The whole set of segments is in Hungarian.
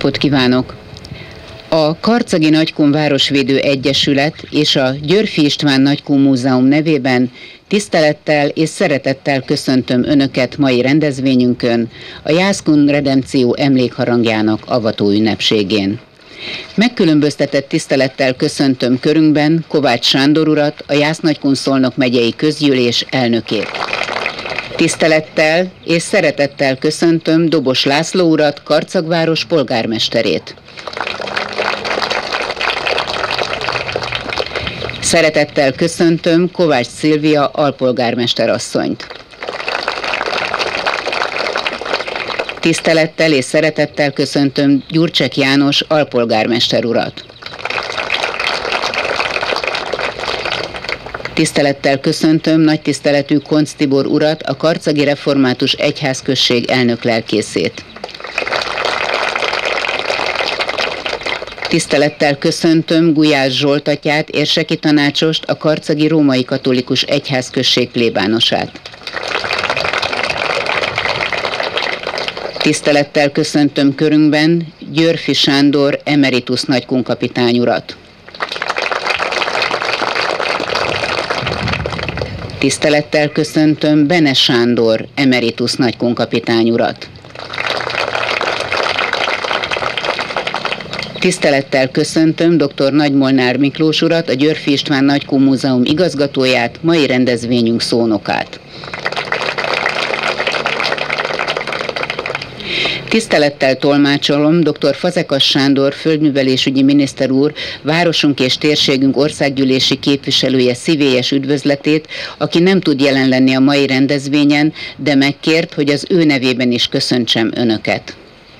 napot kívánok! A Karcagi Nagykun Városvédő Egyesület és a Györffy István Nagykun Múzeum nevében tisztelettel és szeretettel köszöntöm Önöket mai rendezvényünkön, a Jászkun Redempció emlékharangjának avató ünnepségén. Megkülönböztetett tisztelettel köszöntöm körünkben Kovács Sándor urat, a Jász-Nagykun-Szolnok megyei közgyűlés elnökét. Tisztelettel és szeretettel köszöntöm Dobos László urat, Karcagváros polgármesterét. Szeretettel köszöntöm Kovács Szilvia alpolgármester asszonyt. Tisztelettel és szeretettel köszöntöm Gyurcsek János alpolgármester urat. Tisztelettel köszöntöm nagy tiszteletű Koncz Tibor urat, a Karcagi Református Egyházközség elnök lelkészét. Tisztelettel köszöntöm Gulyás Zsolt atyát, érseki tanácsost, a Karcagi Római Katolikus Egyházközség plébánosát. Tisztelettel köszöntöm körünkben Györffy Sándor emeritus nagykunkapitány urat. Tisztelettel köszöntöm Bene Sándor emeritus nagykunkapitány urat. Tisztelettel köszöntöm dr. Nagy Molnár Miklós urat, a Györffy István Nagykun Múzeum igazgatóját, mai rendezvényünk szónokát. Tisztelettel tolmácsolom dr. Fazekas Sándor földművelésügyi miniszter úr, városunk és térségünk országgyűlési képviselője szívélyes üdvözletét, aki nem tud jelen lenni a mai rendezvényen, de megkért, hogy az ő nevében is köszöntsem Önöket.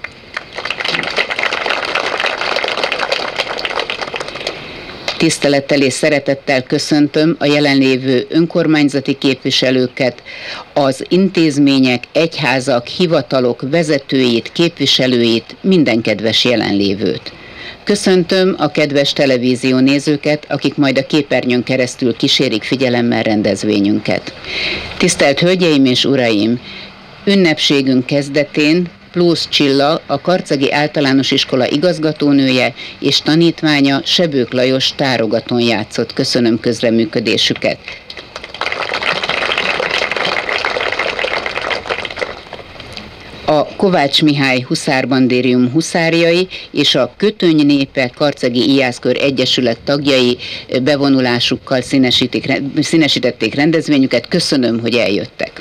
Tisztelettel és szeretettel köszöntöm a jelenlévő önkormányzati képviselőket, az intézmények, egyházak, hivatalok vezetőit, képviselőit, minden kedves jelenlévőt. Köszöntöm a kedves televíziónézőket, akik majd a képernyőn keresztül kísérik figyelemmel rendezvényünket. Tisztelt Hölgyeim és Uraim! Ünnepségünk kezdetén Plósz Csilla, a Karcagi Általános Iskola igazgatónője és tanítványa Sebők Lajos tárogatón játszott. Köszönöm közreműködésüket. A Kovács Mihály huszárbandérium huszárjai és a Kötöny népe Karcagi Íjászkör Egyesület tagjai bevonulásukkal színesítették rendezvényüket. Köszönöm, hogy eljöttek.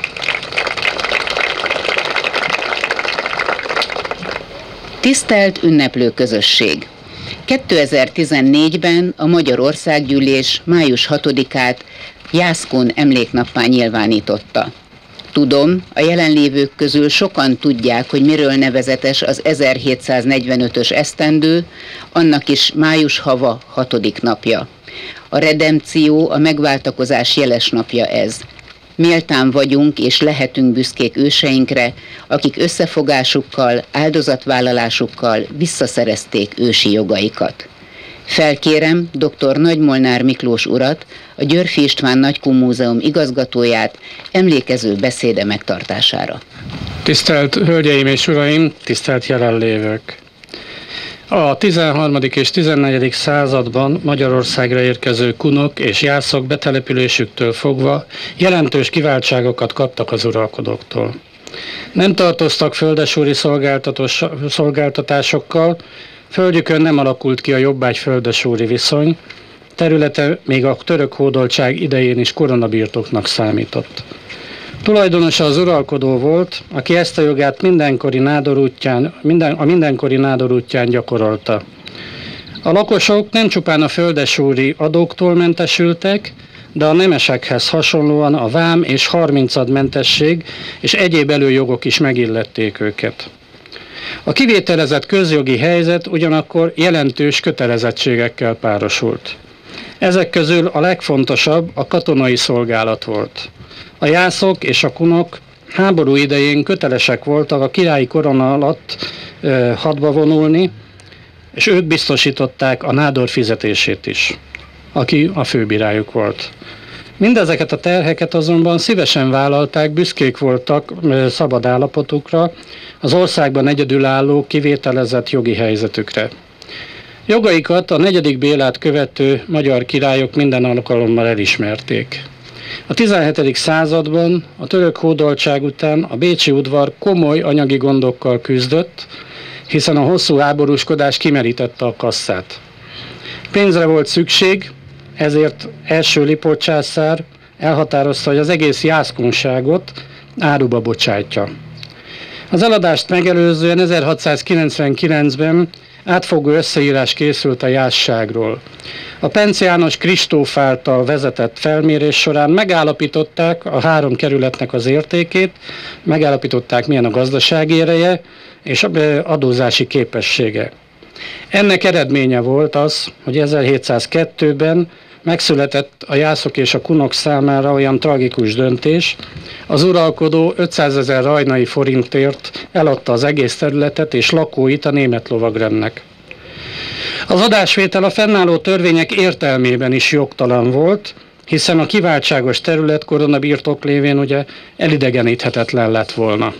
Tisztelt ünneplő közösség! 2014-ben a Magyar Országgyűlés május 6-át Jászkun emléknappá nyilvánította. Tudom, a jelenlévők közül sokan tudják, hogy miről nevezetes az 1745-ös esztendő, annak is május hava 6. napja. A redempció, a megváltakozás jeles napja ez. Méltán vagyunk és lehetünk büszkék őseinkre, akik összefogásukkal, áldozatvállalásukkal visszaszerezték ősi jogaikat. Felkérem dr. Nagy Molnár Miklós urat, a Györffy István Nagykun Múzeum igazgatóját emlékező beszéde megtartására. Tisztelt Hölgyeim és Uraim, tisztelt jelenlévők! A 13. és 14. században Magyarországra érkező kunok és jászok betelepülésüktől fogva jelentős kiváltságokat kaptak az uralkodóktól. Nem tartoztak földesúri szolgáltatásokkal, földjükön nem alakult ki a jobbágy-földesúri viszony, területe még a török hódoltság idején is koronabirtoknak számított. Tulajdonosa az uralkodó volt, aki ezt a jogát a mindenkori nádor útján gyakorolta. A lakosok nem csupán a földesúri adóktól mentesültek, de a nemesekhez hasonlóan a vám és 30 mentesség és egyéb előjogok is megillették őket. A kivételezett közjogi helyzet ugyanakkor jelentős kötelezettségekkel párosult. Ezek közül a legfontosabb a katonai szolgálat volt. A jászok és a kunok háború idején kötelesek voltak a királyi korona alatt hadba vonulni, és ők biztosították a nádor fizetését is, aki a főbírájuk volt. Mindezeket a terheket azonban szívesen vállalták, büszkék voltak szabad állapotukra, az országban egyedülálló, kivételezett jogi helyzetükre. Jogaikat a 4. Bélát követő magyar királyok minden alkalommal elismerték. A 17. században a török hódoltság után a bécsi udvar komoly anyagi gondokkal küzdött, hiszen a hosszú háborúskodás kimerítette a kasszát. Pénzre volt szükség, ezért első Lipót császár elhatározta, hogy az egész jászkunságot áruba bocsátja. Az eladást megelőzően 1699-ben átfogó összeírás készült a jászságról. A Penc János Kristóf által vezetett felmérés során megállapították a 3 kerületnek az értékét, megállapították, milyen a gazdasági ereje és adózási képessége. Ennek eredménye volt az, hogy 1702-ben megszületett a jászok és a kunok számára olyan tragikus döntés, az uralkodó 500 000 rajnai forintért eladta az egész területet és lakóit a német lovagrendnek. Az adásvétel a fennálló törvények értelmében is jogtalan volt, hiszen a kiváltságos terület koronabirtok lévén ugye elidegeníthetetlen lett volna.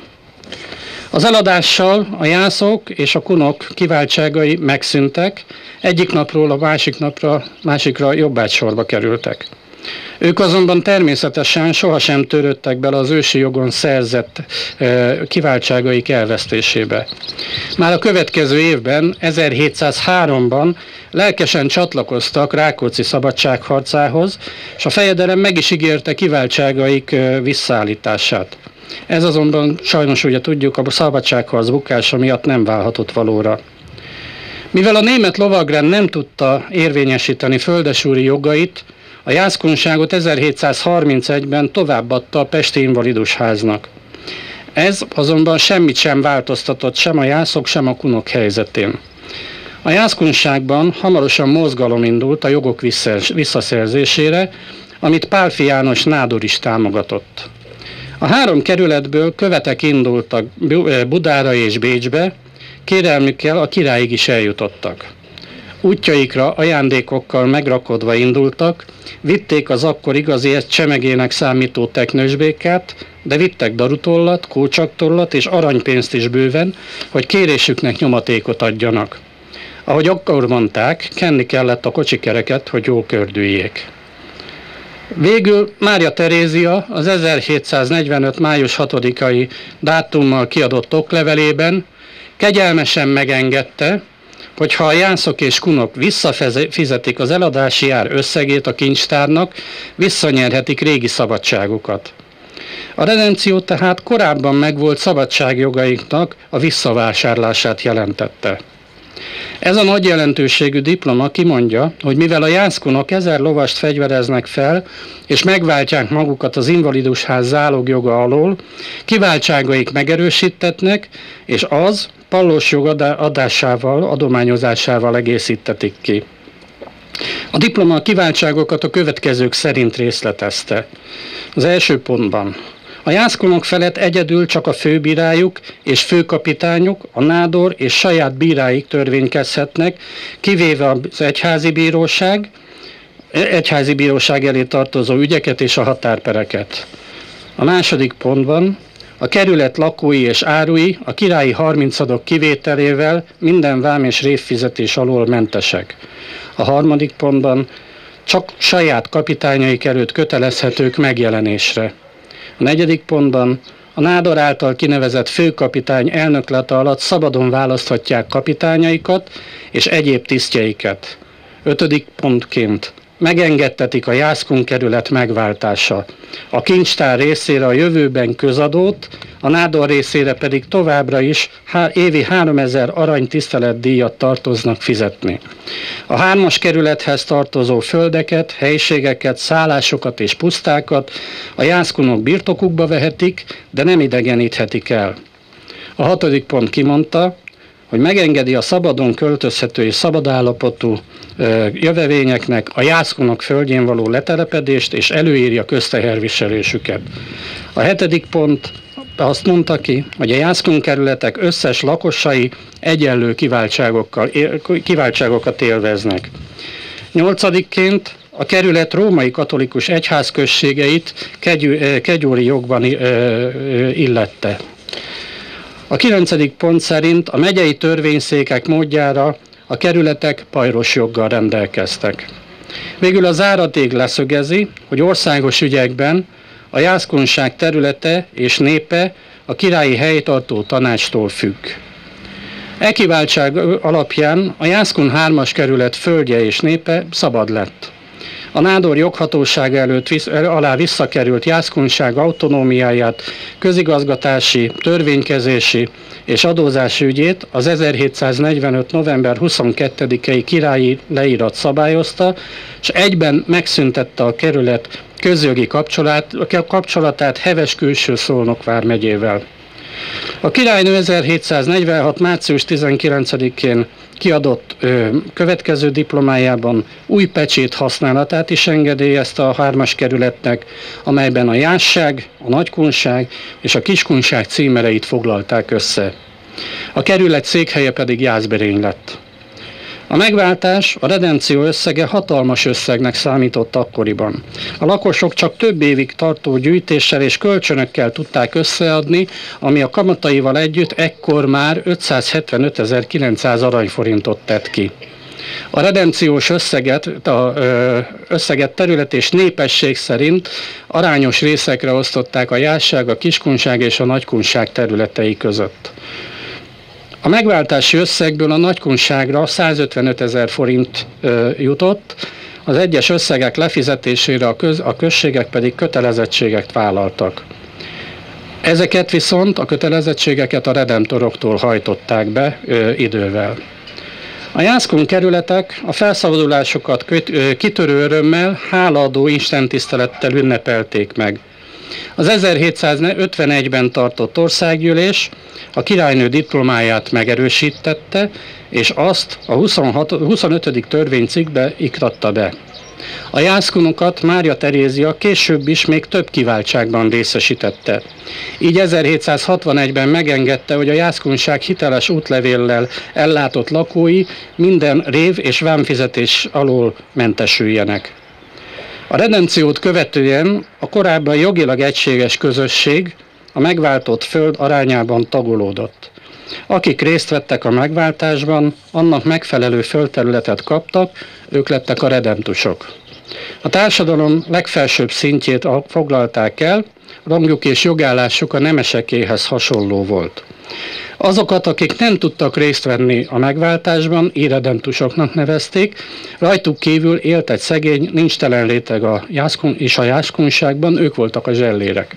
Az eladással a jászok és a kunok kiváltságai megszűntek, egyik napról a másikra jobbágysorba kerültek. Ők azonban természetesen sohasem törődtek bele az ősi jogon szerzett kiváltságaik elvesztésébe. Már a következő évben, 1703-ban lelkesen csatlakoztak Rákóczi szabadságharcához, és a fejedelem meg is ígérte kiváltságaik visszaállítását. Ez azonban sajnos ugye tudjuk, a szabadságharc bukása miatt nem válhatott valóra. Mivel a német lovagrend nem tudta érvényesíteni földesúri jogait, a jászkunságot 1731-ben továbbadta a pesti invalidusháznak. Ez azonban semmit sem változtatott sem a jászok, sem a kunok helyzetén. A jászkunságban hamarosan mozgalom indult a jogok visszaszerzésére, amit Pálffy János nádor is támogatott. A 3 kerületből követek indultak Budára és Bécsbe, kérelmükkel a királyig is eljutottak. Útjaikra ajándékokkal megrakodva indultak, vitték az akkor igazi csemegének számító teknősbékát, de vittek darutollat, kócsaktollat és aranypénzt is bőven, hogy kérésüknek nyomatékot adjanak. Ahogy akkor mondták, kenni kellett a kocsikereket, hogy jól kördüljék. Végül Mária Terézia az 1745. május 6-ai dátummal kiadott oklevelében kegyelmesen megengedte, hogy ha a jászok és kunok visszafizetik az eladási ár összegét a kincstárnak, visszanyerhetik régi szabadságukat. A redempció tehát korábban megvolt szabadságjogaiknak a visszavásárlását jelentette. Ez a nagy jelentőségű diploma kimondja, hogy mivel a jászkunok 1000 lovast fegyvereznek fel, és megváltják magukat az invalidusház zálogjoga alól, kiváltságaik megerősítetnek, és az pallós jog adásával, adományozásával egészítetik ki. A diploma a kiváltságokat a következők szerint részletezte. Az első pontban: a jászkunok felett egyedül csak a főbírájuk és főkapitányuk, a nádor és saját bíráik törvénykezhetnek, kivéve az egyházi bíróság elé tartozó ügyeket és a határpereket. A második pontban: a kerület lakói és árui a királyi 30 kivételével minden vám és révfizetés alól mentesek. A harmadik pontban: csak saját kapitányaik előtt kötelezhetők megjelenésre. A negyedik pontban: a nádor által kinevezett főkapitány elnöklete alatt szabadon választhatják kapitányaikat és egyéb tisztjeiket. 5. pontként: megengedtetik a jászkun kerület megváltása. A kincstár részére a jövőben közadót, a nádor részére pedig továbbra is évi 3000 arany tiszteletdíjat tartoznak fizetni. A 3. kerülethez tartozó földeket, helységeket, szállásokat és pusztákat a jászkunok birtokukba vehetik, de nem idegeníthetik el. A 6. pont kimondta, hogy megengedi a szabadon költözhető és szabadállapotú jövevényeknek a jászkunok földjén való letelepedést, és előírja közteherviselésüket. A 7. pont azt mondta ki, hogy a jászkun kerületek összes lakosai egyenlő kiváltságokat élveznek. 8-ként a kerület római katolikus egyházközségeit kegyúri jogban illette. A 9. pont szerint a megyei törvényszékek módjára a kerületek pajros joggal rendelkeztek. Végül a záradék leszögezi, hogy országos ügyekben a jászkunság területe és népe a királyi helytartó tanácstól függ. E kiváltság alapján a Jászkun 3-as kerület földje és népe szabad lett. A nádor joghatóság alá visszakerült jászkunság autonómiáját, közigazgatási, törvénykezési és adózási ügyét az 1745. november 22-i királyi leírat szabályozta, és egyben megszüntette a kerület közjogi kapcsolatát Heves külső Szolnok vármegyével. A királynő 1746. március 19-én kiadott következő diplomájában új pecsét használatát is engedélyezte a 3-as kerületnek, amelyben a Jászság, a Nagykunság és a Kiskunság címereit foglalták össze. A kerület székhelye pedig Jászberény lett. A megváltás, a redempció összege hatalmas összegnek számított akkoriban. A lakosok csak több évig tartó gyűjtéssel és kölcsönökkel tudták összeadni, ami a kamataival együtt ekkor már 575.900 aranyforintot tett ki. A redempciós összeget terület és népesség szerint arányos részekre osztották a Jászság, a Kiskunság és a Nagykunság területei között. A megváltási összegből a Nagykunságra 155.000 forint jutott, az egyes összegek lefizetésére a községek pedig kötelezettséget vállaltak. Ezeket viszont, a kötelezettségeket a redemptoroktól hajtották be idővel. A jászkun kerületek a felszabadulásokat kitörő örömmel, hálaadó istentisztelettel ünnepelték meg. Az 1751-ben tartott országgyűlés a királynő diplomáját megerősítette, és azt a 25. törvénycikkbe iktatta be. A jászkunokat Mária Terézia később is még több kiváltságban részesítette. Így 1761-ben megengedte, hogy a jászkunság hiteles útlevéllel ellátott lakói minden rév és vámfizetés alól mentesüljenek. A redempciót követően a korábban jogilag egységes közösség a megváltott föld arányában tagolódott. Akik részt vettek a megváltásban, annak megfelelő földterületet kaptak, ők lettek a redemptusok. A társadalom legfelsőbb szintjét foglalták el, rangjuk és jogállásuk a nemesekéhez hasonló volt. Azokat, akik nem tudtak részt venni a megváltásban, irredemptusoknak nevezték, rajtuk kívül élt egy szegény, nincstelen réteg a jászkunságban, ők voltak a zsellérek.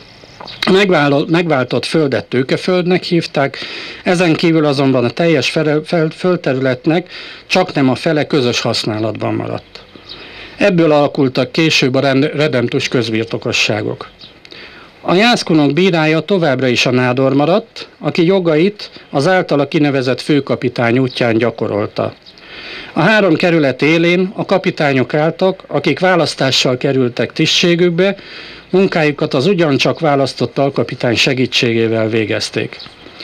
A megváltott földet tőkeföldnek hívták, ezen kívül azonban a teljes földterületnek csaknem a fele közös használatban maradt. Ebből alakultak később a redemptus közbirtokosságok. A jászkunok bírája továbbra is a nádor maradt, aki jogait az általa kinevezett főkapitány útján gyakorolta. A 3 kerület élén a kapitányok álltak, akik választással kerültek tisztségükbe, munkájukat az ugyancsak választott alkapitány segítségével végezték.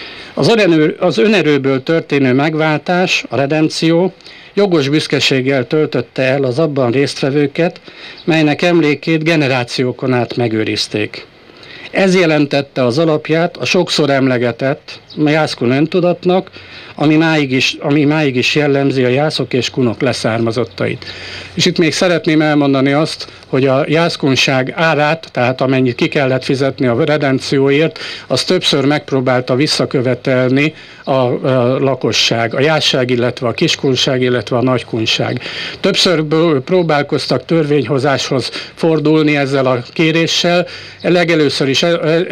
Az önerőből történő megváltás, a redempció jogos büszkeséggel töltötte el az abban résztvevőket, melynek emlékét generációkon át megőrizték. Ez jelentette az alapját a sokszor emlegetett jászkun öntudatnak, ami máig is jellemzi a jászok és kunok leszármazottait. És itt még szeretném elmondani azt, hogy a jászkunság árát, tehát amennyit ki kellett fizetni a redempcióért, az többször megpróbálta visszakövetelni a lakosság, a Jászság, illetve a Kiskunság, illetve a Nagykunság. Többször próbálkoztak törvényhozáshoz fordulni ezzel a kéréssel. Legelőször is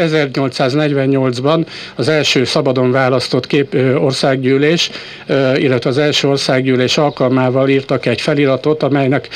1848-ban az első szabadon választott országgyűlés, illetve az első országgyűlés alkalmával írtak egy feliratot, amelynek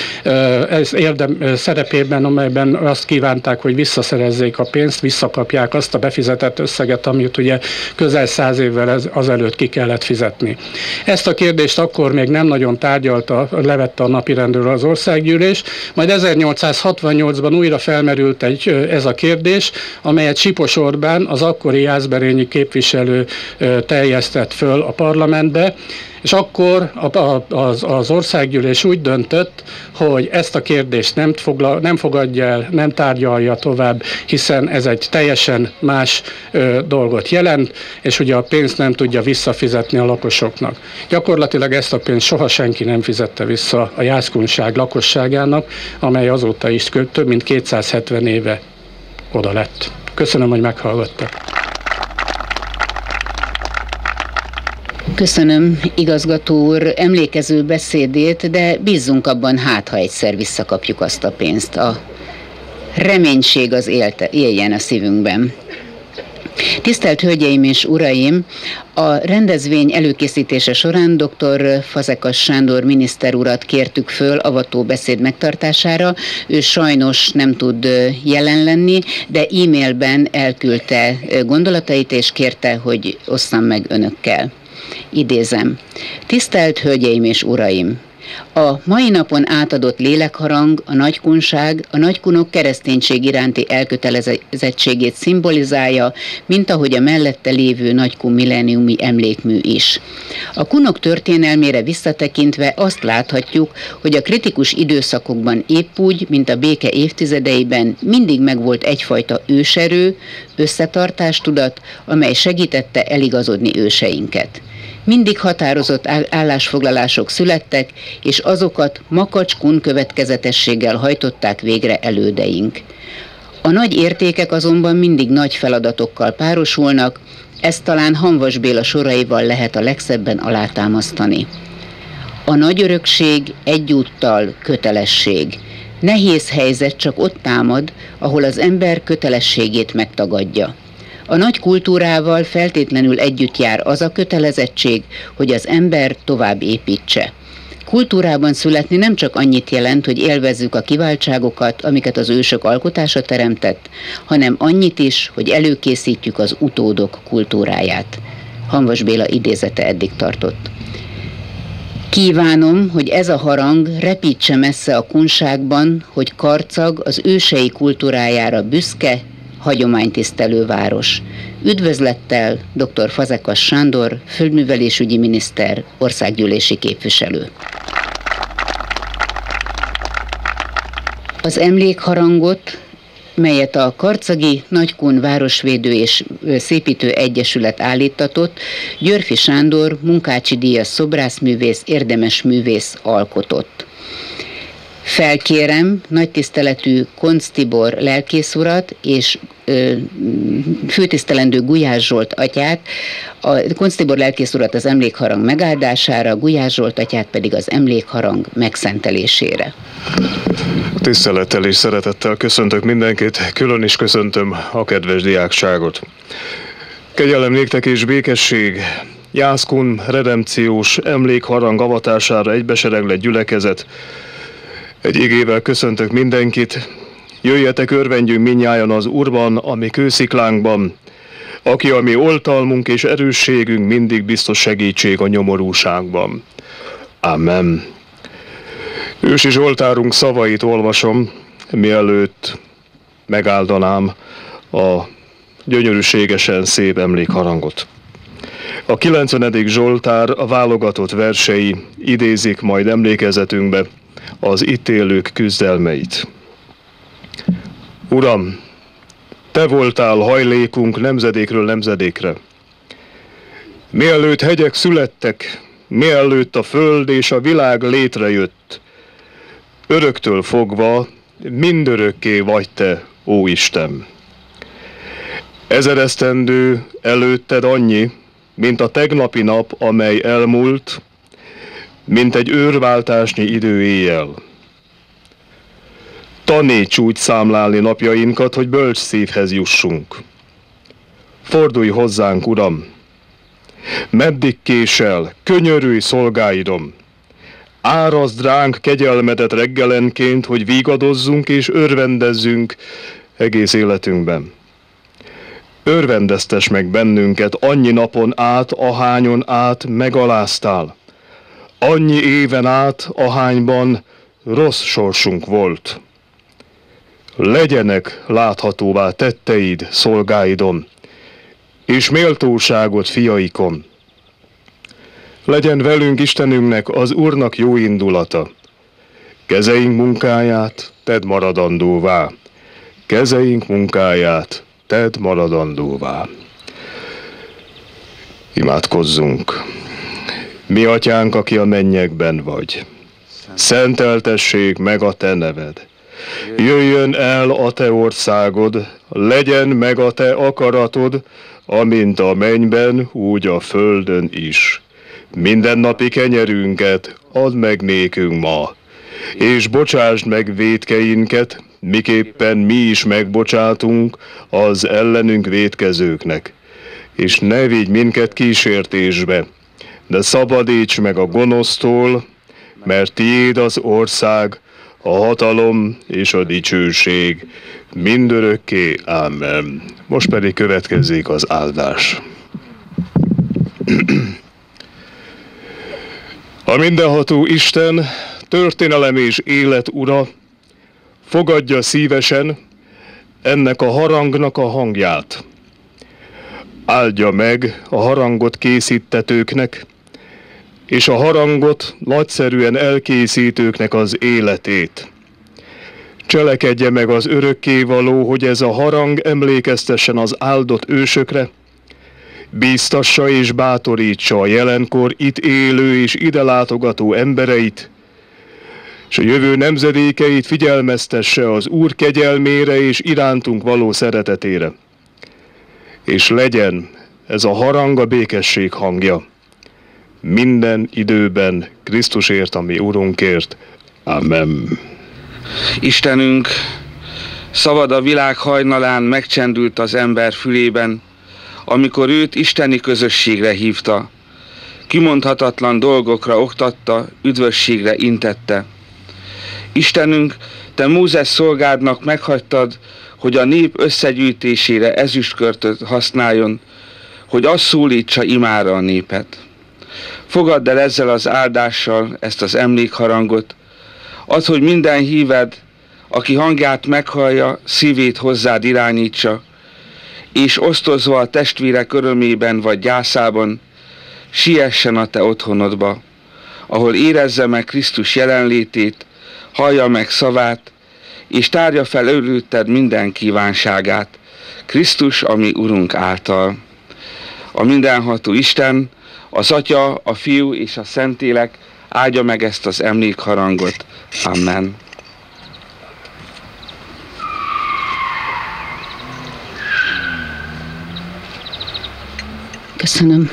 szerepében, amelyben azt kívánták, hogy visszaszerezzék a pénzt, visszakapják azt a befizetett összeget, amit ugye közel 100 évvel azelőtt ki kellett fizetni. Ezt a kérdést akkor még nem nagyon tárgyalta, levette a napirendről az országgyűlés, majd 1868-ban újra felmerült ez a kérdés, amelyet Sipos Orbán, az akkori jászberényi képviselő terjesztett föl a parlamentbe, és akkor az országgyűlés úgy döntött, hogy ezt a kérdést nem fogadja el, nem tárgyalja tovább, hiszen ez egy teljesen más dolgot jelent, és ugye a pénzt nem tudja visszafizetni a lakosoknak. Gyakorlatilag ezt a pénzt soha senki nem fizette vissza a jászkunság lakosságának, amely azóta is több mint 270 éve oda lett. Köszönöm, hogy meghallgattak. Köszönöm, igazgató úr, emlékező beszédét, de bízzunk abban, ha egyszer visszakapjuk azt a pénzt. A reménység az éljen a szívünkben. Tisztelt Hölgyeim és Uraim! A rendezvény előkészítése során dr. Fazekas Sándor miniszter urat kértük föl avató beszéd megtartására. Ő sajnos nem tud jelen lenni, de e-mailben elküldte gondolatait és kérte, hogy osszam meg önökkel. Idézem. Tisztelt Hölgyeim és Uraim! A mai napon átadott lélekharang, a nagykunság, a nagykunok kereszténység iránti elkötelezettségét szimbolizálja, mint ahogy a mellette lévő nagykun millenniumi emlékmű is. A kunok történelmére visszatekintve azt láthatjuk, hogy a kritikus időszakokban épp úgy, mint a béke évtizedeiben mindig megvolt egyfajta őserő, összetartástudat, amely segítette eligazodni őseinket. Mindig határozott állásfoglalások születtek, és azokat makacskun következetességgel hajtották végre elődeink. A nagy értékek azonban mindig nagy feladatokkal párosulnak, ezt talán Hamvas Béla soraival lehet a legszebben alátámasztani. A nagy örökség egyúttal kötelesség. Nehéz helyzet csak ott támad, ahol az ember kötelességét megtagadja. A nagy kultúrával feltétlenül együtt jár az a kötelezettség, hogy az ember tovább építse. Kultúrában születni nem csak annyit jelent, hogy élvezzük a kiváltságokat, amiket az ősök alkotása teremtett, hanem annyit is, hogy előkészítjük az utódok kultúráját. Hamvas Béla idézete eddig tartott. Kívánom, hogy ez a harang repítse messze a kunságban, hogy Karcag az ősei kultúrájára büszke, hagyománytisztelő város. Üdvözlettel dr. Fazekas Sándor, földművelésügyi miniszter, országgyűlési képviselő. Az emlékharangot, melyet a Karcagi Nagykun Városvédő és Szépítő Egyesület állítatott, Györfi Sándor munkácsi díjas szobrászművész, érdemes művész alkotott. Felkérem nagy tiszteletű Koncz Tibor lelkészurat és főtisztelendő Gulyás Zsolt atyát, a Koncz Tibor lelkészurat az emlékharang megáldására, Gulyás Zsolt atyát pedig az emlékharang megszentelésére. Tisztelettel és szeretettel köszöntök mindenkit, külön is köszöntöm a kedves diákságot. Kegyelem néktek és békesség! Jászkun redempciós emlékharang avatására egybesereglett gyülekezet. Egy igével köszöntök mindenkit, jöjjetek örvendjünk mindnyájan az Úrban, a mi kősziklánkban, aki a mi oltalmunk és erősségünk, mindig biztos segítség a nyomorúságban. Amen. Ősi Zsoltárunk szavait olvasom, mielőtt megáldanám a gyönyörűségesen szép emlékharangot. A 90. Zsoltár a válogatott versei idézik majd emlékezetünkbe az itt élők küzdelmeit. Uram, Te voltál hajlékunk nemzedékről nemzedékre. Mielőtt hegyek születtek, mielőtt a föld és a világ létrejött, öröktől fogva mindörökké vagy Te, ó Isten. 1000 esztendő előtted annyi, mint a tegnapi nap, amely elmúlt, mint egy őrváltásnyi idő éjjel. Taníts úgy számlálni napjainkat, hogy bölcs szívhez jussunk. Fordulj hozzánk, Uram! Meddig késel, könyörülj szolgáidom! Árazd ránk kegyelmedet reggelenként, hogy vígadozzunk és örvendezzünk egész életünkben. Örvendeztes meg bennünket annyi napon át, ahányon át megaláztál. Annyi éven át, ahányban rossz sorsunk volt. legyenek láthatóvá tetteid szolgáidon, és méltóságot fiaikon. Legyen velünk Istenünknek, az Úrnak jó indulata. Kezeink munkáját tedd maradandóvá. Kezeink munkáját tedd maradandóvá. Imádkozzunk. Mi atyánk, aki a mennyekben vagy, szenteltessék meg a te neved. Jöjjön el a te országod, legyen meg a te akaratod, amint a mennyben, úgy a földön is. Mindennapi kenyerünket add meg nékünk ma, és bocsásd meg vétkeinket, miképpen mi is megbocsátunk az ellenünk vétkezőknek. És ne vigy minket kísértésbe, de szabadíts meg a gonosztól, mert tiéd az ország, a hatalom és a dicsőség mindörökké. Ámen. Most pedig következzék az áldás. A mindenható Isten, történelem és élet ura, fogadja szívesen ennek a harangnak a hangját. Áldja meg a harangot készítetőknek, és a harangot nagyszerűen elkészítőknek az életét. Cselekedje meg az örökkévaló, hogy ez a harang emlékeztessen az áldott ősökre, bíztassa és bátorítsa a jelenkor itt élő és ide látogató embereit, és a jövő nemzedékeit figyelmeztesse az Úr kegyelmére és irántunk való szeretetére. És legyen ez a harang a békesség hangja. Minden időben Krisztusért, a mi Urunkért. Amen. Istenünk, szavad a világ hajnalán megcsendült az ember fülében, amikor őt isteni közösségre hívta. Kimondhatatlan dolgokra oktatta, üdvösségre intette. Istenünk, te Mózes szolgádnak meghagytad, hogy a nép összegyűjtésére ezüstkörtöt használjon, hogy azt szólítsa imára a népet. Fogadd el ezzel az áldással ezt az emlékharangot, az, hogy minden híved, aki hangját meghallja, szívét hozzád irányítsa, és osztozva a testvérek örömében vagy gyászában, siessen a te otthonodba, ahol érezze meg Krisztus jelenlétét, hallja meg szavát, és tárja fel előtted minden kívánságát, Krisztus, a mi Urunk által. A mindenható Isten, az Atya, a Fiú és a Szentlélek áldja meg ezt az emlékharangot. Amen. Köszönöm.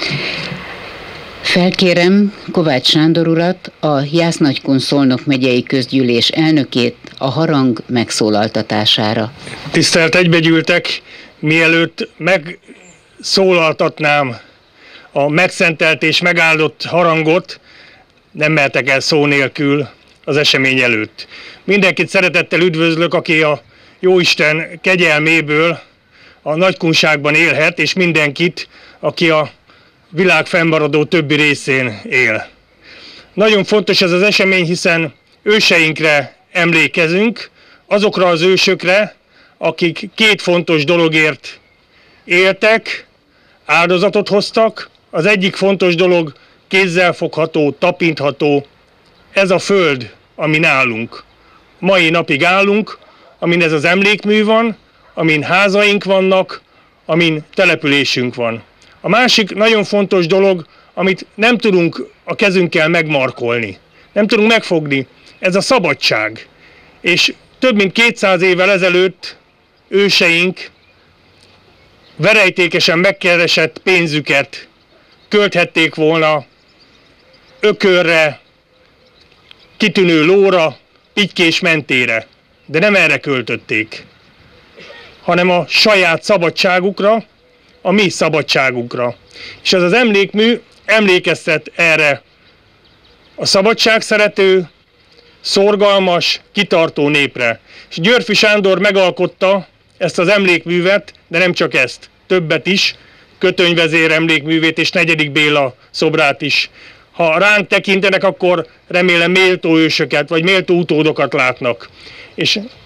Felkérem Kovács Sándor urat, a Jász-Nagykun-Szolnok megyei közgyűlés elnökét a harang megszólaltatására. Tisztelt egybegyűltek, mielőtt megszólaltatnám a megszentelt és megáldott harangot, nem mehetek el szó nélkül az esemény előtt. Mindenkit szeretettel üdvözlök, aki a Jóisten kegyelméből a nagykunságban élhet, és mindenkit, aki a világ fennmaradó többi részén él. Nagyon fontos ez az esemény, hiszen őseinkre emlékezünk, azokra az ősökre, akik két fontos dologért éltek, áldozatot hoztak. Az egyik fontos dolog kézzelfogható, tapintható, ez a föld, ami nálunk. Mai napig állunk, amin ez az emlékmű van, amin házaink vannak, amin településünk van. A másik nagyon fontos dolog, amit nem tudunk a kezünkkel megmarkolni, nem tudunk megfogni, ez a szabadság. És több mint 200 évvel ezelőtt őseink verejtékesen megkeresett pénzüket költhették volna ökörre, kitűnő lóra, pitykés mentére, de nem erre költötték, hanem a saját szabadságukra, a mi szabadságunkra. És ez az emlékmű emlékeztet erre a szabadságszerető, szorgalmas, kitartó népre. És Györffy Sándor megalkotta ezt az emlékművet, de nem csak ezt, többet is, Kötöny vezér emlékművét és Negyedik Béla szobrát is. Ha ránk tekintenek, akkor remélem méltó ősöket, vagy méltó utódokat látnak. És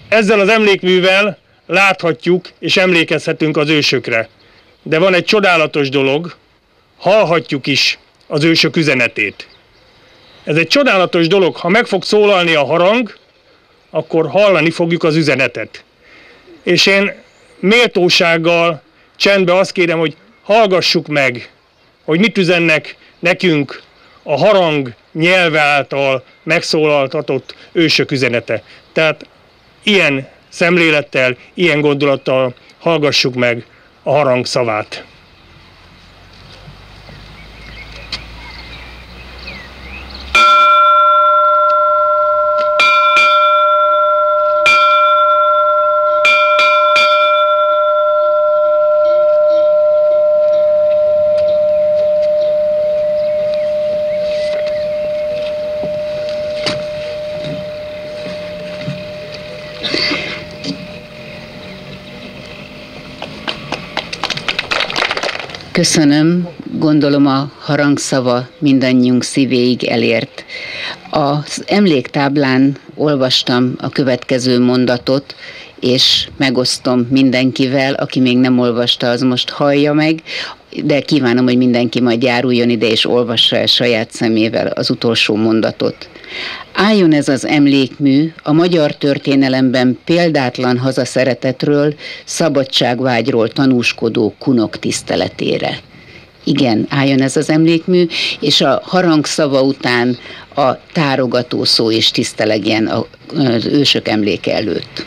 Ezzel az emlékművel láthatjuk és emlékezhetünk az ősökre. De van egy csodálatos dolog, hallhatjuk is az ősök üzenetét. Ez egy csodálatos dolog, ha meg fog szólalni a harang, akkor hallani fogjuk az üzenetet. És én méltósággal csendbe azt kérem, hogy hallgassuk meg, hogy mit üzennek nekünk a harang nyelve által megszólaltatott ősök üzenete. Tehát ilyen szemlélettel, ilyen gondolattal hallgassuk meg a harang szavát. Köszönöm, gondolom a harangszava mindannyiunk szívéig elért. Az emléktáblán olvastam a következő mondatot, és megosztom mindenkivel, aki még nem olvasta, az most hallja meg, de kívánom, hogy mindenki majd járuljon ide, és olvassa el saját szemével az utolsó mondatot. Álljon ez az emlékmű a magyar történelemben példátlan hazaszeretetről, szabadságvágyról tanúskodó kunok tiszteletére. Igen, álljon ez az emlékmű, és a harangszava után a tárogató szó is tisztelegjen az ősök emléke előtt.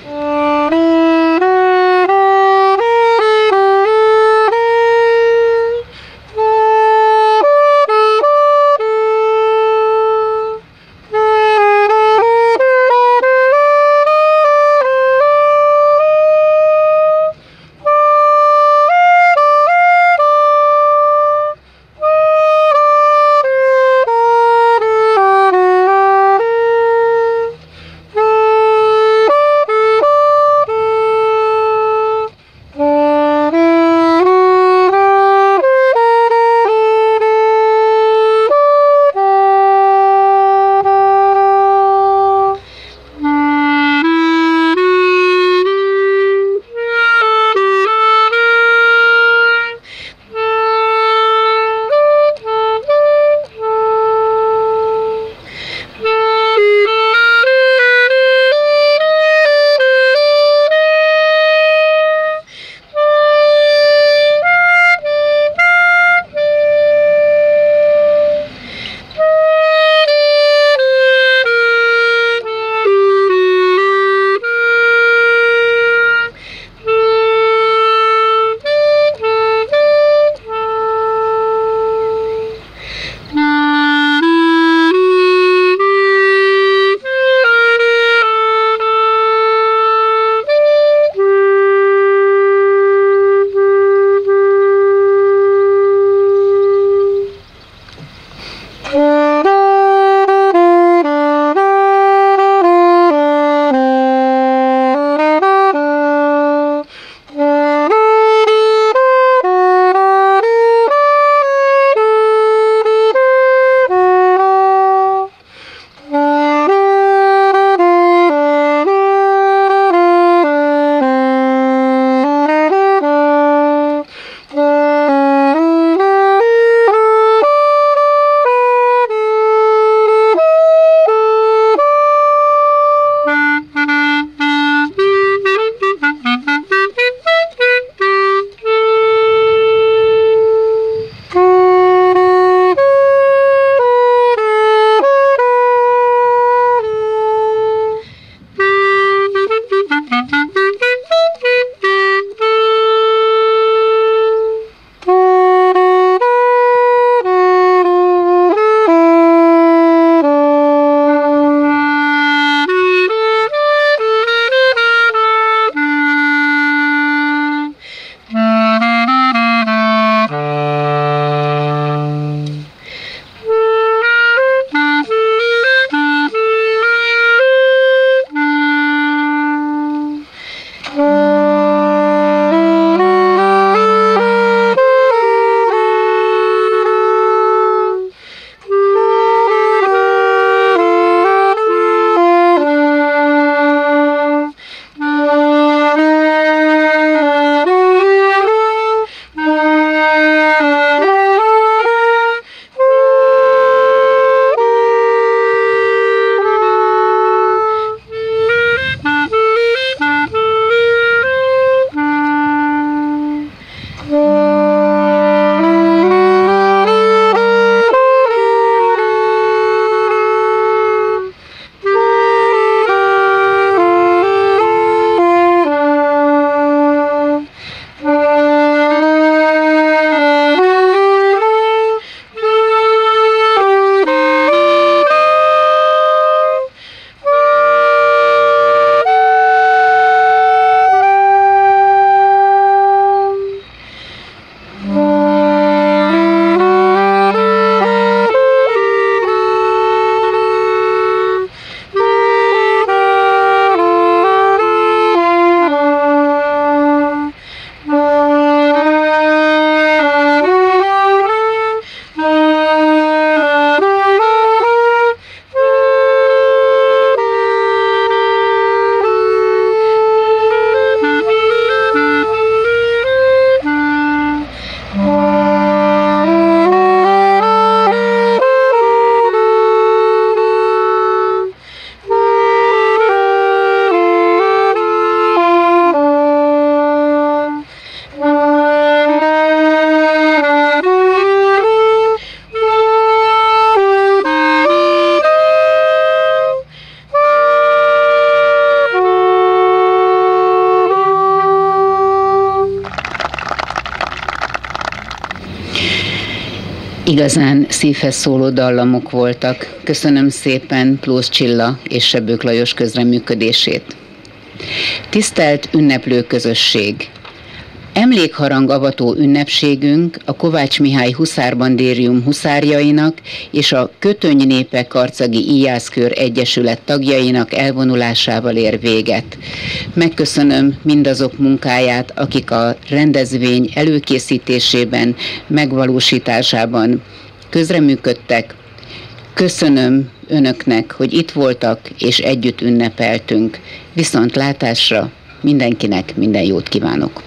Igazán szívhez szóló dallamok voltak. Köszönöm szépen Plósz Csilla és Sebők Lajos közreműködését. Tisztelt ünneplő közösség! Emlékharang avató ünnepségünk a Kovács Mihály Huszárbandérium huszárjainak és a Kötöny Népek Karcagi Íjászkör Egyesület tagjainak elvonulásával ér véget. Megköszönöm mindazok munkáját, akik a rendezvény előkészítésében, megvalósításában közreműködtek. Köszönöm önöknek, hogy itt voltak és együtt ünnepeltünk. Viszontlátásra, mindenkinek minden jót kívánok!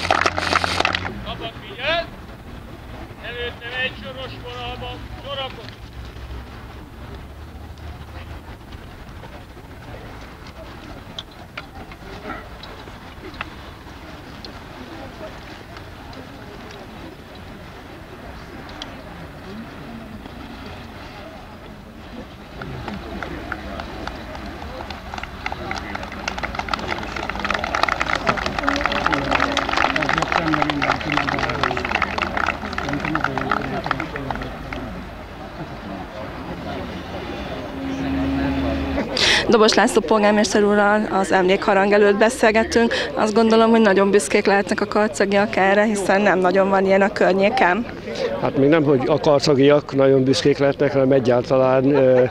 Dobos László polgármester úrral az emlékharang előtt beszélgettünk. Azt gondolom, hogy nagyon büszkék lehetnek a karcagiak erre, hiszen nem nagyon van ilyen a környéken. Hát még nem, hogy a karcagiak nagyon büszkék lehetnek, hanem egyáltalán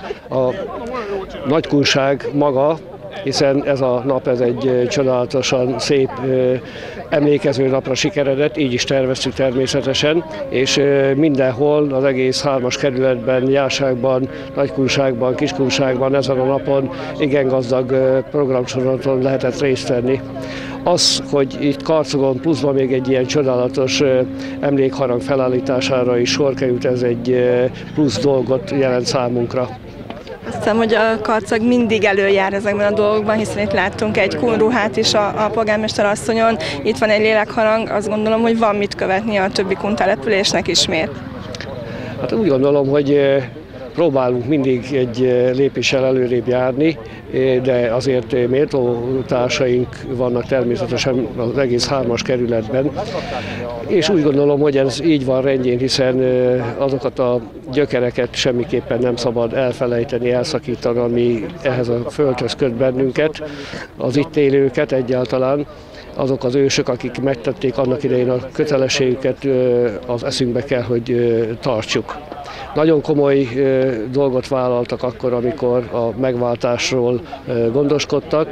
a nagykunság maga, hiszen ez a nap ez egy csodálatosan szép emlékező napra sikeredett, így is terveztük természetesen, és mindenhol az egész 3-as kerületben, Járságban, Nagykunságban, Kiskunságban ezen a napon igen gazdag programsorozaton lehetett részt venni. Az, hogy itt Karcogon pluszban még egy ilyen csodálatos emlékharang felállítására is sor került, ez egy plusz dolgot jelent számunkra. Azt hiszem, hogy a Karcag mindig előjár ezekben a dolgokban, hiszen itt láttunk egy kunruhát is a polgármester asszonyon, itt van egy lélekharang, azt gondolom, hogy van mit követni a többi kuntelepülésnek ismét. Hát úgy gondolom, hogy próbálunk mindig egy lépéssel előrébb járni, de azért méltó társaink vannak természetesen az egész 3-as kerületben. És úgy gondolom, hogy ez így van rendjén, hiszen azokat a gyökereket semmiképpen nem szabad elfelejteni, elszakítani, ami ehhez a földhöz köt bennünket, az itt élőket egyáltalán. Azok az ősök, akik megtették annak idején a kötelességüket, az eszünkbe kell, hogy tartsuk. Nagyon komoly dolgot vállaltak akkor, amikor a megváltásról gondoskodtak.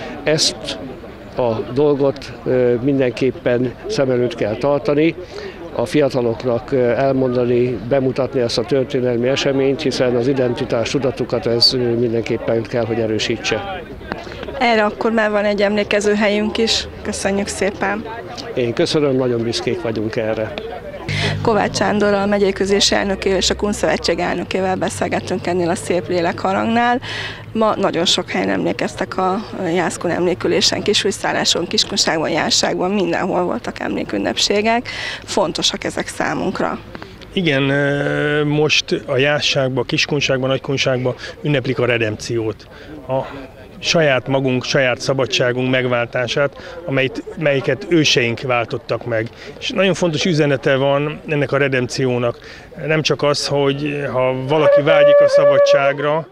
Ezt a dolgot mindenképpen szem előtt kell tartani, a fiataloknak elmondani, bemutatni ezt a történelmi eseményt, hiszen az identitás tudatukat ez mindenképpen kell, hogy erősítse. Erre akkor már van egy emlékező helyünk is. Köszönjük szépen! Én köszönöm, nagyon büszkék vagyunk erre. Kovács Sándorral, a megyei közgyűlés elnökével és a Kunszövetség elnökével beszélgettünk ennél a szép lélekharangnál. Ma nagyon sok helyen emlékeztek a Jászkun emlékülésen, Kisújszálláson, Kiskunságban, Járságban, mindenhol voltak emlékünnepségek. Fontosak ezek számunkra. Igen, most a Járságban, Kiskunságban, Nagykunságban ünneplik a redempciót. A saját magunk, saját szabadságunk megváltását, melyiket őseink váltottak meg. És nagyon fontos üzenete van ennek a redempciónak. Nem csak az, hogy ha valaki vágyik a szabadságra,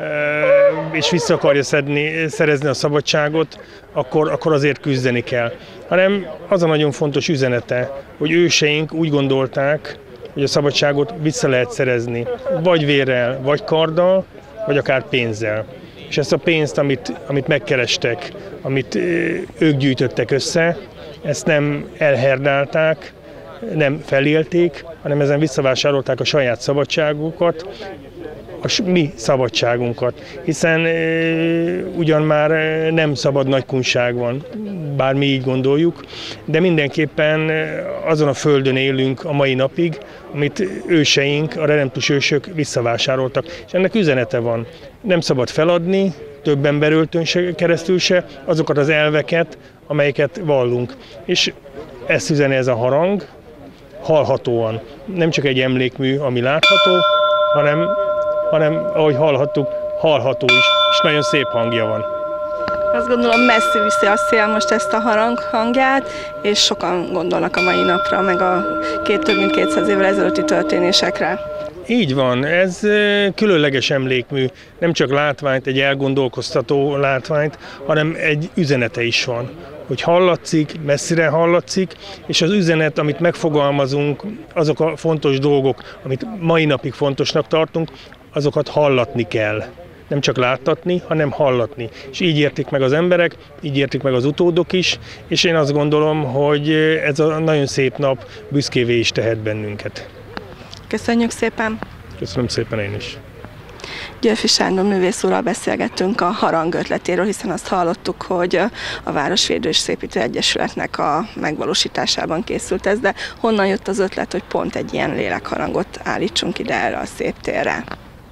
és vissza akarja szerezni a szabadságot, akkor azért küzdeni kell. Hanem az a nagyon fontos üzenete, hogy őseink úgy gondolták, hogy a szabadságot vissza lehet szerezni, vagy vérrel, vagy karddal, vagy akár pénzzel. És ezt a pénzt, amit megkerestek, amit ők gyűjtöttek össze, ezt nem elherdálták, nem felélték, hanem ezen visszavásárolták a saját szabadságukat, a mi szabadságunkat, hiszen ugyan már nem szabad nagykunság van, bár mi így gondoljuk, de mindenképpen azon a földön élünk a mai napig, amit őseink, a redemptus ősök visszavásároltak. És ennek üzenete van. Nem szabad feladni, több emberöltön keresztül se, azokat az elveket, amelyeket vallunk. És ezt üzeni ez a harang, hallhatóan. Nem csak egy emlékmű, ami látható, hanem ahogy hallhattuk, hallható is, és nagyon szép hangja van. Azt gondolom messzi viszi a szél most ezt a harang hangját, és sokan gondolnak a mai napra, meg a több mint 200 évvel ezelőtti történésekre. Így van, ez különleges emlékmű, nem csak látványt, egy elgondolkoztató látványt, hanem egy üzenete is van, hogy hallatszik, messzire hallatszik, és az üzenet, amit megfogalmazunk, azok a fontos dolgok, amit mai napig fontosnak tartunk, azokat hallatni kell. Nem csak láttatni, hanem hallatni. És így értik meg az emberek, így értik meg az utódok is, és én azt gondolom, hogy ez a nagyon szép nap büszkévé is tehet bennünket. Köszönjük szépen! Köszönöm szépen én is! Györfi Sándor művész úrral beszélgettünk a harang ötletéről, hiszen azt hallottuk, hogy a Városvédő és Szépítő Egyesületnek a megvalósításában készült ez, de honnan jött az ötlet, hogy pont egy ilyen lélekharangot állítsunk ide erre a szép térre?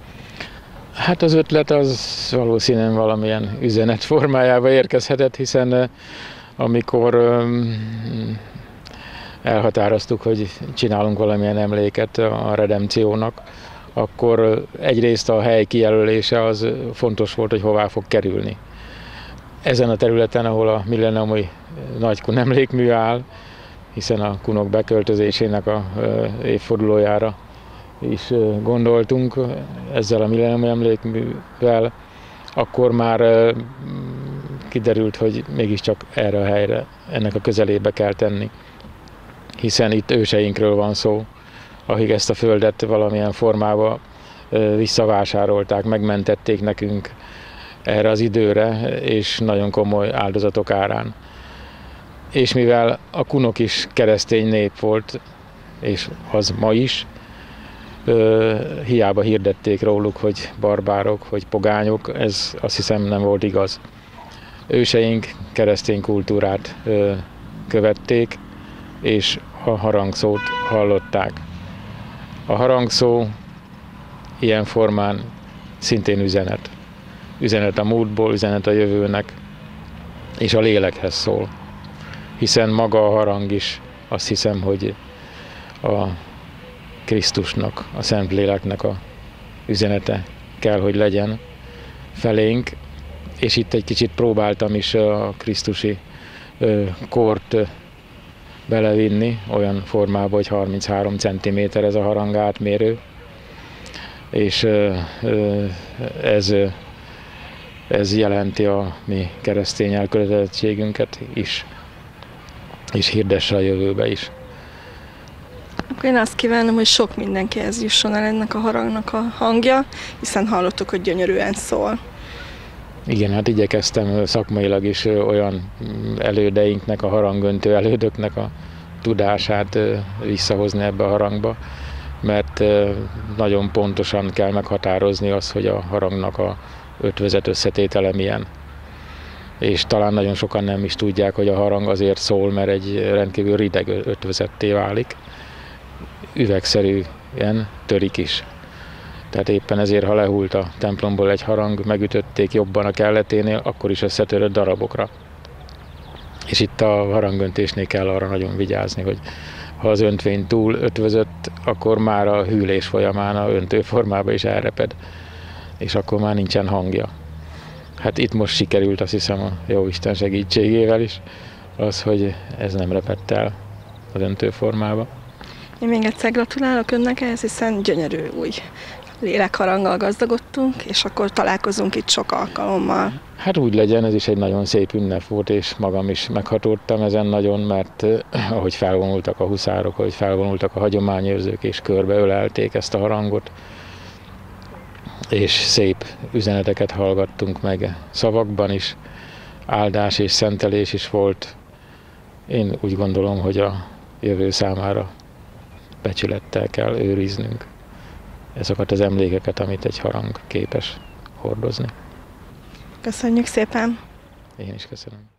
Hát az ötlet az valószínűleg valamilyen üzenet formájába érkezhetett, hiszen amikor elhatároztuk, hogy csinálunk valamilyen emléket a redempciónak, akkor egyrészt a hely kijelölése az fontos volt, hogy hová fog kerülni. Ezen a területen, ahol a millenniumi nagykun emlékmű áll, hiszen a kunok beköltözésének a évfordulójára is gondoltunk ezzel a millenniumi emlékművel, akkor már kiderült, hogy mégiscsak erre a helyre, ennek a közelébe kell tenni. Hiszen itt őseinkről van szó, akik ezt a földet valamilyen formába visszavásárolták, megmentették nekünk erre az időre, és nagyon komoly áldozatok árán. És mivel a kunok is keresztény nép volt, és az ma is, hiába hirdették róluk, hogy barbárok, hogy pogányok, ez azt hiszem nem volt igaz. Őseink keresztény kultúrát követték, és a harangszót hallották. A harangszó ilyen formán szintén üzenet. Üzenet a múltból, üzenet a jövőnek, és a lélekhez szól. Hiszen maga a harang is azt hiszem, hogy a Krisztusnak, a Szentléleknek a üzenete kell, hogy legyen felénk, és itt egy kicsit próbáltam is a krisztusi kort belevinni, olyan formában, hogy 33 cm ez a harang átmérő, és ez jelenti a mi keresztény elkötelezettségünket is, és hirdesse a jövőbe is. Akkor én azt kívánom, hogy sok mindenkihez jusson el ennek a harangnak a hangja, hiszen hallottuk, hogy gyönyörűen szól. Igen, hát igyekeztem szakmailag is olyan elődeinknek, a harangöntő elődöknek a tudását visszahozni ebbe a harangba, mert nagyon pontosan kell meghatározni azt, hogy a harangnak a ötvözet összetétele milyen. És talán nagyon sokan nem is tudják, hogy a harang azért szól, mert egy rendkívül rideg ötvözetté válik. Üvegszerűen törik is. Tehát éppen ezért, ha lehult a templomból egy harang, megütötték jobban a kelleténél, akkor is összetörött darabokra. És itt a harangöntésnél kell arra nagyon vigyázni, hogy ha az öntvény túl ötvözött, akkor már a hűlés folyamán a öntőformába is elreped, és akkor már nincsen hangja. Hát itt most sikerült, azt hiszem a Jóisten segítségével is, az, hogy ez nem repett el az öntőformába. Én még egyszer gratulálok önnek ehhez, hiszen gyönyörű új lélekharanggal gazdagodtunk, és akkor találkozunk itt sok alkalommal. Hát úgy legyen, ez is egy nagyon szép ünnep volt, és magam is meghatódtam ezen nagyon, mert ahogy felvonultak a huszárok, ahogy felvonultak a hagyományőrzők, és körbeölelték ezt a harangot, és szép üzeneteket hallgattunk meg szavakban is, áldás és szentelés is volt. Én úgy gondolom, hogy a jövő számára becsülettel kell őriznünk ezeket az emlékeket, amit egy harang képes hordozni. Köszönjük szépen! Én is köszönöm.